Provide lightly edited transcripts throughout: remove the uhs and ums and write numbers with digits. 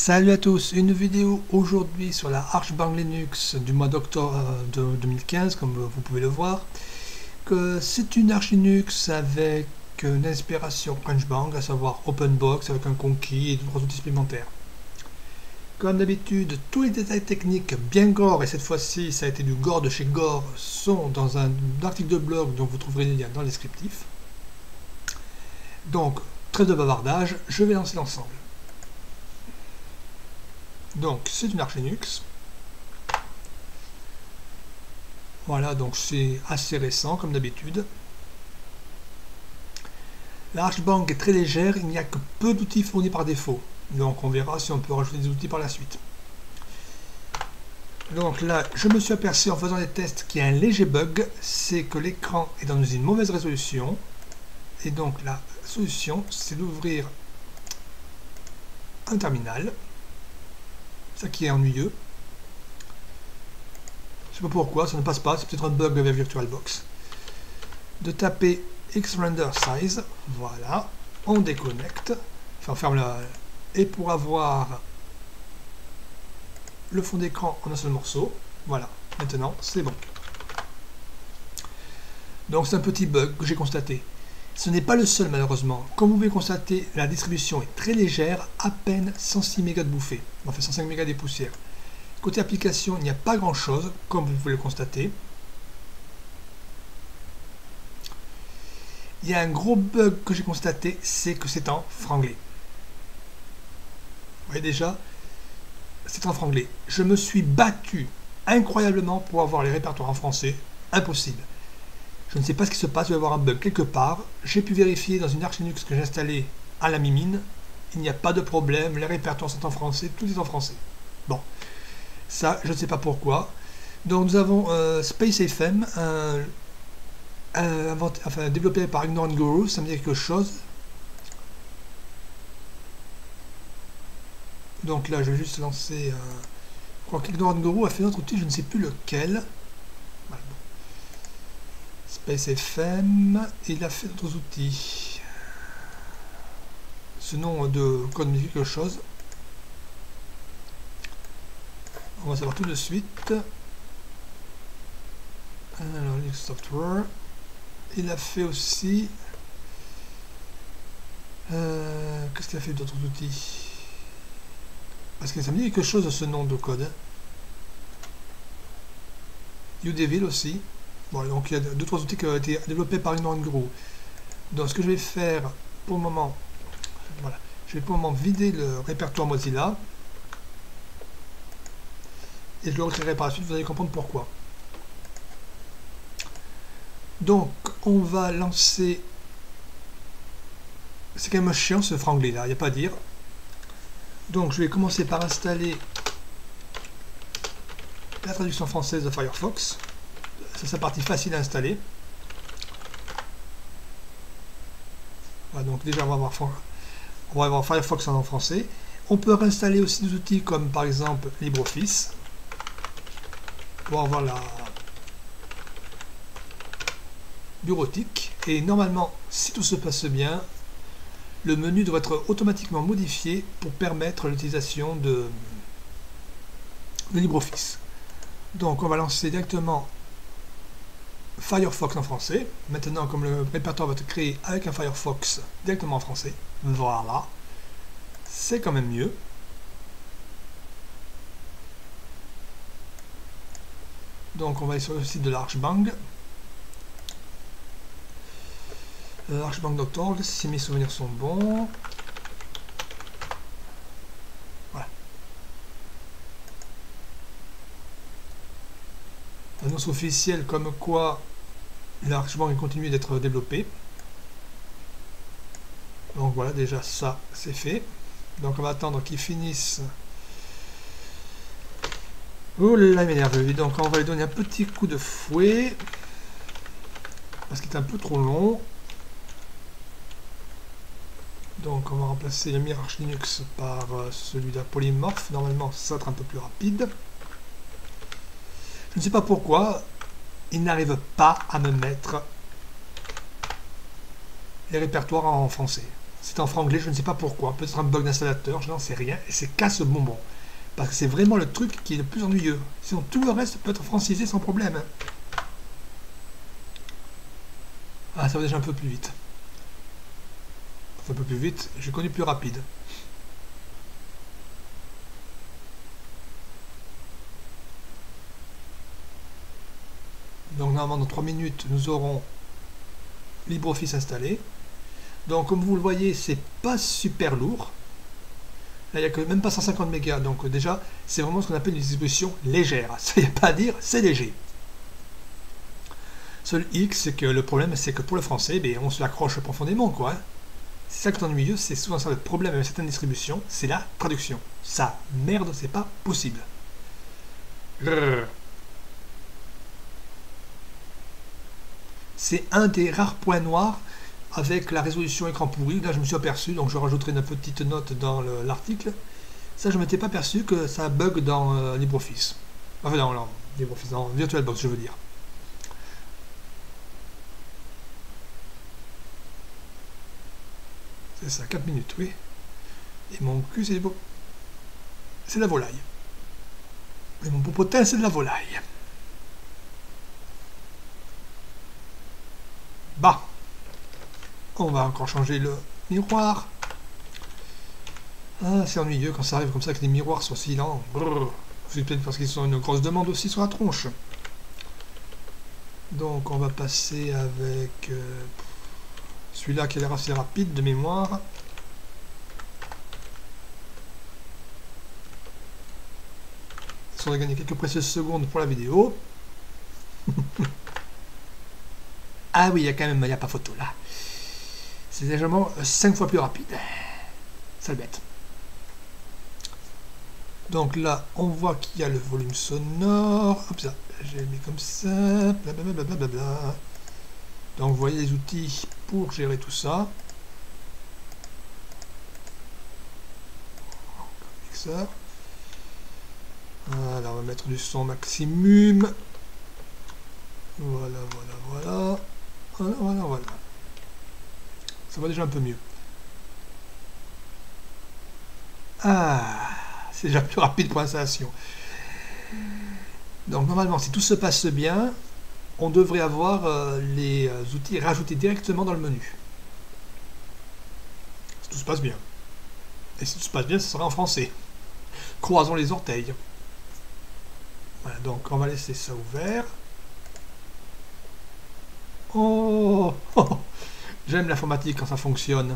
Salut à tous, une vidéo aujourd'hui sur la Archbank Linux du mois d'octobre de 2015, comme vous pouvez le voir. C'est une Arch Linux avec une inspiration Crunchbang, à savoir OpenBox avec un conquis et d'autres outils supplémentaires. Comme d'habitude, tous les détails techniques bien gore, et cette fois-ci ça a été du gore de chez Gore, sont dans un article de blog dont vous trouverez les liens dans le descriptif. Donc, trêve de bavardage, je vais lancer l'ensemble. Donc c'est une Arch Linux. Voilà, donc c'est assez récent comme d'habitude. La Archbank est très légère, il n'y a que peu d'outils fournis par défaut. Donc on verra si on peut rajouter des outils par la suite. Donc là, je me suis aperçu en faisant des tests qu'il y a un léger bug, c'est que l'écran est dans une mauvaise résolution. Et donc la solution, c'est d'ouvrir un terminal. Ça qui est ennuyeux. Je sais pas pourquoi, ça ne passe pas, c'est peut-être un bug avec VirtualBox. De taper xRenderSize, voilà, on déconnecte, enfin on ferme la... Et pour avoir le fond d'écran en un seul morceau, voilà, maintenant c'est bon. Donc c'est un petit bug que j'ai constaté. Ce n'est pas le seul malheureusement. Comme vous pouvez constater, la distribution est très légère, à peine 106 mégas de bouffée, enfin 105 mégas des poussières. Côté application, il n'y a pas grand chose, comme vous pouvez le constater. Il y a un gros bug que j'ai constaté, c'est que c'est en franglais. Vous voyez déjà, c'est en franglais. Je me suis battu incroyablement pour avoir les répertoires en français, impossible. Je ne sais pas ce qui se passe, il va y avoir un bug quelque part. J'ai pu vérifier dans une Arch Linux que j'ai installée à la mimine. Il n'y a pas de problème, les répertoires sont en français, tout est en français. Bon, ça, je ne sais pas pourquoi. Donc nous avons SpaceFM, développé par Ignorant Guru, ça me dit quelque chose. Donc là, je vais juste lancer... je crois qu'Ignorant Guru a fait un autre outil, je ne sais plus lequel. Voilà. SpaceFM, il a fait d'autres outils. Ce nom de code me dit quelque chose. On va savoir tout de suite. Alors, Linux Software. Il a fait aussi... qu'est-ce qu'il a fait d'autres outils? Parce que ça me dit quelque chose de ce nom de code. Udevil aussi. Bon, donc il y a 2-3 outils qui ont été développés par Ignorant Guru. Donc ce que je vais faire pour le moment, voilà, je vais pour le moment vider le répertoire Mozilla. Et je le retirerai par la suite, vous allez comprendre pourquoi. Donc on va lancer... C'est quand même chiant ce franglais là, il n'y a pas à dire. Donc je vais commencer par installer la traduction française de Firefox. C'est sa partie facile à installer. Voilà, donc déjà on va avoir Firefox en français. On peut réinstaller aussi des outils comme par exemple LibreOffice pour avoir la bureautique. Et normalement, si tout se passe bien, le menu devrait être automatiquement modifié pour permettre l'utilisation de LibreOffice. Donc on va lancer directement Firefox en français. Maintenant, comme le répertoire va être créé avec un Firefox directement en français, voilà, c'est quand même mieux. Donc on va aller sur le site de l'Archbank. Archbank.org, si mes souvenirs sont bons. Voilà. Annonce officielle comme quoi l'Archbank continue d'être développé. Donc voilà, déjà ça c'est fait. Donc on va attendre qu'ils finissent. Oh là, il m'énerve. Donc on va lui donner un petit coup de fouet. Parce qu'il est un peu trop long. Donc on va remplacer le Arch Linux par celui de la Polymorph. Normalement ça va être un peu plus rapide. Je ne sais pas pourquoi il n'arrive pas à me mettre les répertoires en français. C'est en franglais, je ne sais pas pourquoi. Peut-être un bug d'installateur, je n'en sais rien. Et c'est casse bonbon. Parce que c'est vraiment le truc qui est le plus ennuyeux. Sinon, tout le reste peut être francisé sans problème. Ah, ça va déjà un peu plus vite. Un peu plus vite, j'ai connu plus rapide. Donc normalement dans 3 minutes nous aurons LibreOffice installé. Donc comme vous le voyez, c'est pas super lourd. Là il n'y a que même pas 150 mégas, donc déjà c'est vraiment ce qu'on appelle une distribution légère. Ça n'y a pas à dire, c'est léger. Seul X, c'est que le problème c'est que pour le français, ben, on se l'accroche profondément quoi. C'est ça qui est ennuyeux, c'est souvent ça le problème avec certaines distributions, c'est la traduction. Ça, merde, c'est pas possible. C'est un des rares points noirs avec la résolution écran pourri. Là, je me suis aperçu, donc je rajouterai une petite note dans l'article. Ça, je ne m'étais pas aperçu que ça bug dans LibreOffice. Enfin, dans LibreOffice, dans VirtualBox, je veux dire. C'est ça, 4 minutes, oui. Et mon cul, c'est de la volaille. Et mon popotin, c'est de la volaille. Bah, on va encore changer le miroir. Ah, c'est ennuyeux quand ça arrive comme ça que les miroirs sont si lents. C'est peut-être parce qu'ils ont une grosse demande aussi sur la tronche. Donc on va passer avec celui-là qui a l'air assez rapide de mémoire. On a gagné quelques précieuses secondes pour la vidéo. Ah oui, il y a quand même, il n'y a pas photo là. C'est légèrement 5 fois plus rapide. Sale bête. Donc là, on voit qu'il y a le volume sonore. Hop ça, j'ai mis comme ça. Blablabla. Donc vous voyez les outils pour gérer tout ça. Mixeur. Voilà, on va mettre du son maximum. Voilà, voilà, voilà. Voilà, voilà, voilà. Ça va déjà un peu mieux. Ah, c'est déjà plus rapide pour l'installation. Donc normalement, si tout se passe bien, on devrait avoir les outils rajoutés directement dans le menu. Si tout se passe bien. Et si tout se passe bien, ce sera en français. Croisons les orteils. Voilà, donc on va laisser ça ouvert. Oh, oh, j'aime l'informatique quand ça fonctionne.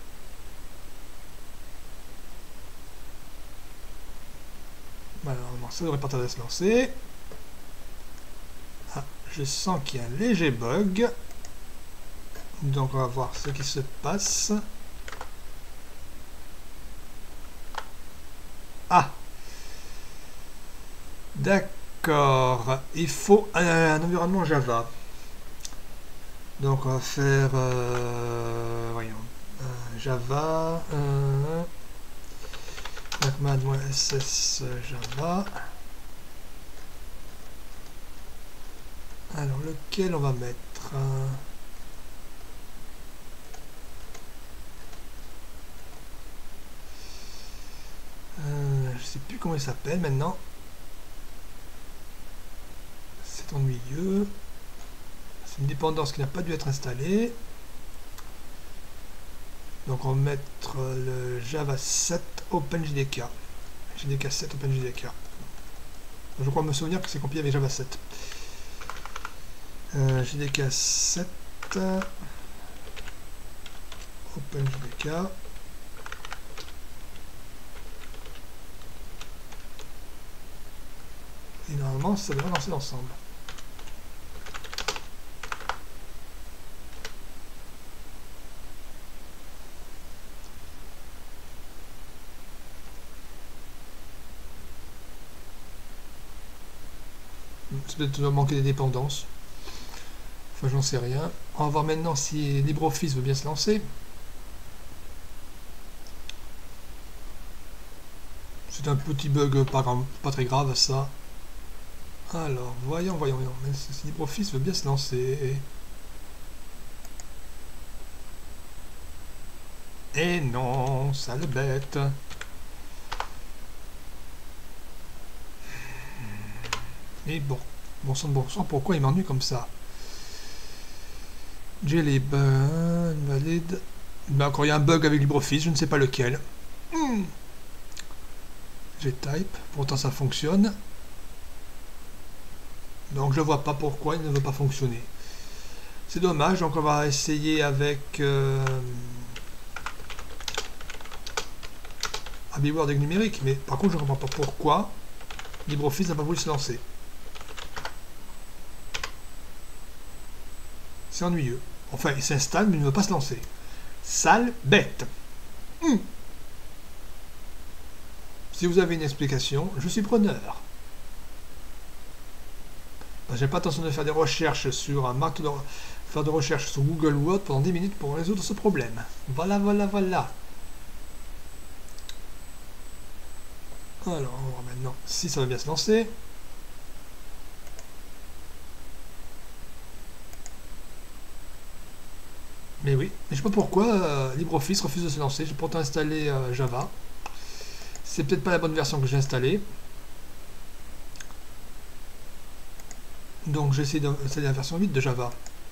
Voilà, ça devrait pas tarder à se lancer. Ah, je sens qu'il y a un léger bug. Donc on va voir ce qui se passe. Ah, d'accord. Il faut un environnement Java. Donc on va faire voyons, Java /ss Java. Alors lequel on va mettre je sais plus comment il s'appelle maintenant. C'est ennuyeux. C'est une dépendance qui n'a pas dû être installée. Donc on va mettre le Java 7 OpenJDK. JDK 7 OpenJDK. Je crois me souvenir que c'est copié avec Java 7. JDK 7 OpenJDK. Et normalement ça devrait lancer l'ensemble. Peut-être manquer des dépendances. Enfin, j'en sais rien. On va voir maintenant si LibreOffice veut bien se lancer. C'est un petit bug pas très grave ça. Alors, voyons. Mais si LibreOffice veut bien se lancer. Et non, sale bête. Mais bon sang, pourquoi il m'ennuie comme ça? Jellybean, invalide. Ben encore il y a un bug avec LibreOffice, je ne sais pas lequel. Gtype, pourtant ça fonctionne. Donc je vois pas pourquoi il ne veut pas fonctionner. C'est dommage, donc on va essayer avec AbiWord avec numérique, mais par contre je ne comprends pas pourquoi LibreOffice n'a pas voulu se lancer. C'est ennuyeux. Enfin, il s'installe, mais il ne veut pas se lancer. Sale bête. Si vous avez une explication, je suis preneur. J'ai pas l'intention de faire des recherches sur un marteau faire des recherches sur Google Word pendant 10 minutes pour résoudre ce problème. Voilà. Alors, on va voir maintenant si ça va bien se lancer. Mais oui, mais je sais pas pourquoi LibreOffice refuse de se lancer. J'ai pourtant installé Java. C'est peut-être pas la bonne version que j'ai installée. Donc j'ai essayé d'installer la version 8 de Java.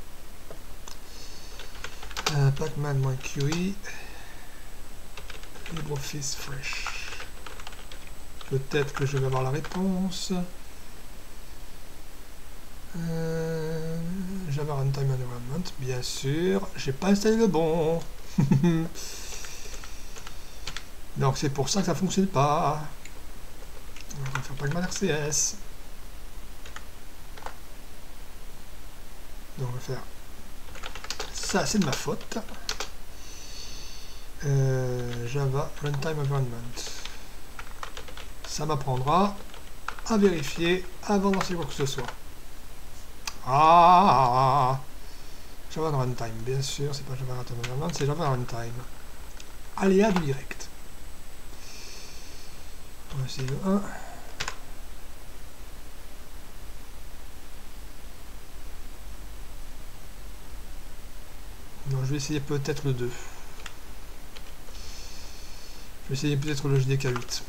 Pacman-QI LibreOffice Fresh. Peut-être que je vais avoir la réponse. Java Runtime Environment, bien sûr. J'ai pas installé le bon. Donc c'est pour ça que ça fonctionne pas. On va faire Pacman RCS. Donc on va faire ça, c'est de ma faute. Java Runtime Environment. Ça m'apprendra à vérifier avant de lancer quoi que ce soit. Java Runtime, bien sûr, c'est pas Java Runtime Environment, c'est Java Runtime. Aléa du direct. On va essayer le 1. Non, je vais essayer peut-être le 2. Je vais essayer peut-être le JDK8.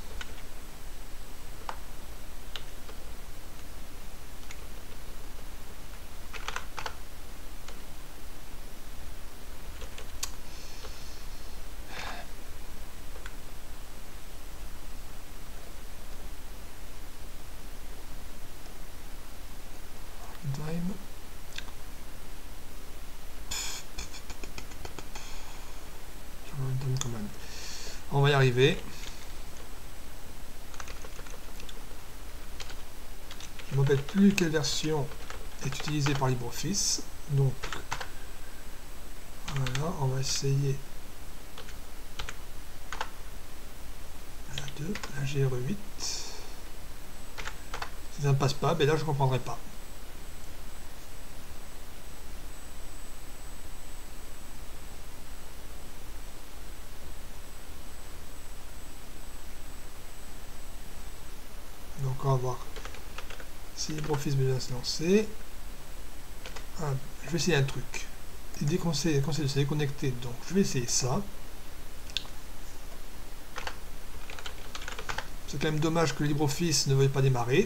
On va y arriver. Je ne me rappelle plus quelle version est utilisée par LibreOffice. Donc, voilà, on va essayer la 2, la GR8. Si ça ne passe pas, ben là je ne comprendrai pas. Donc on va voir si LibreOffice veut se lancer. Je vais essayer un truc. Il déconseille de se déconnecter, donc je vais essayer ça. C'est quand même dommage que LibreOffice ne veuille pas démarrer.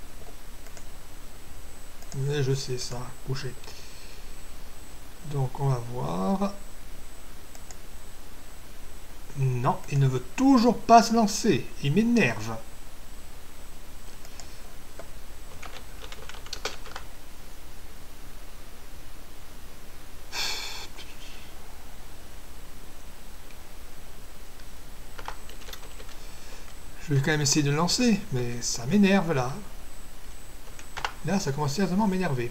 Mais je sais ça, couché. Donc on va voir. Non, il ne veut toujours pas se lancer. Il m'énerve. Je vais quand même essayer de le lancer, mais ça m'énerve là. Là, ça commence sérieusement à m'énerver.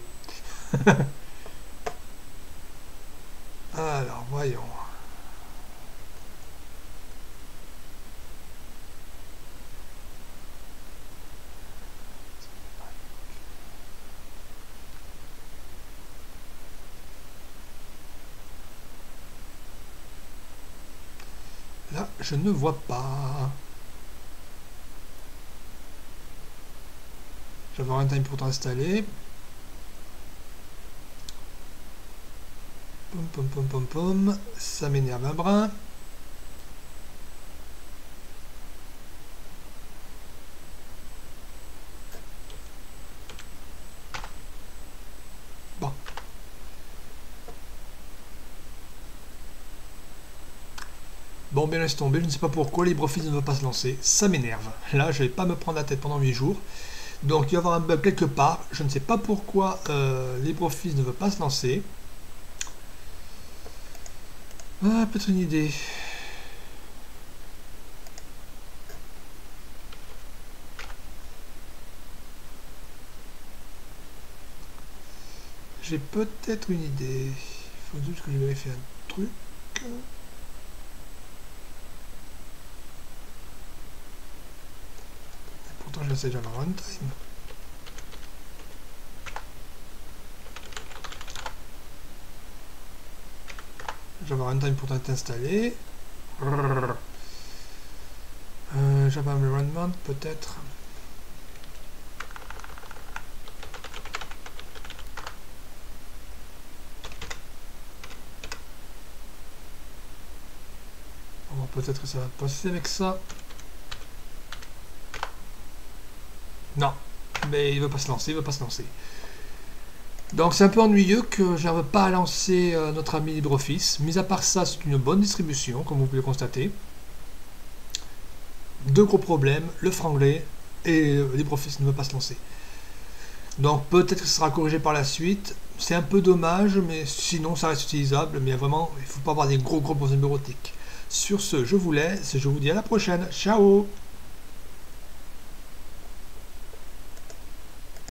Alors, voyons. Là, je ne vois pas. J'avais un time pour t'installer. Pom. Ça m'énerve un brin. Bon, bien laisse tomber, je ne sais pas pourquoi LibreOffice ne veut pas se lancer, ça m'énerve. Là, je vais pas me prendre la tête pendant 8 jours. Donc il va y avoir un bug quelque part, je ne sais pas pourquoi LibreOffice ne veut pas se lancer. Ah, peut-être une idée. J'ai peut-être une idée. Il faut juste que je vérifie un truc. Pourtant, j'essaie déjà avoir runtime. Java Runtime pourtant est installé. Java Environment peut-être. Bon, peut-être que ça va passer avec ça. Non, mais il ne veut pas se lancer, il veut pas se lancer. Donc c'est un peu ennuyeux que je n'arrive pas à lancer notre ami LibreOffice. Mis à part ça, c'est une bonne distribution, comme vous pouvez le constater. Deux gros problèmes, le franglais et LibreOffice ne veut pas se lancer. Donc peut-être que ce sera corrigé par la suite. C'est un peu dommage, mais sinon ça reste utilisable. Mais vraiment, il ne faut pas avoir des gros problèmes bureautiques. Sur ce, je vous laisse et je vous dis à la prochaine. Ciao!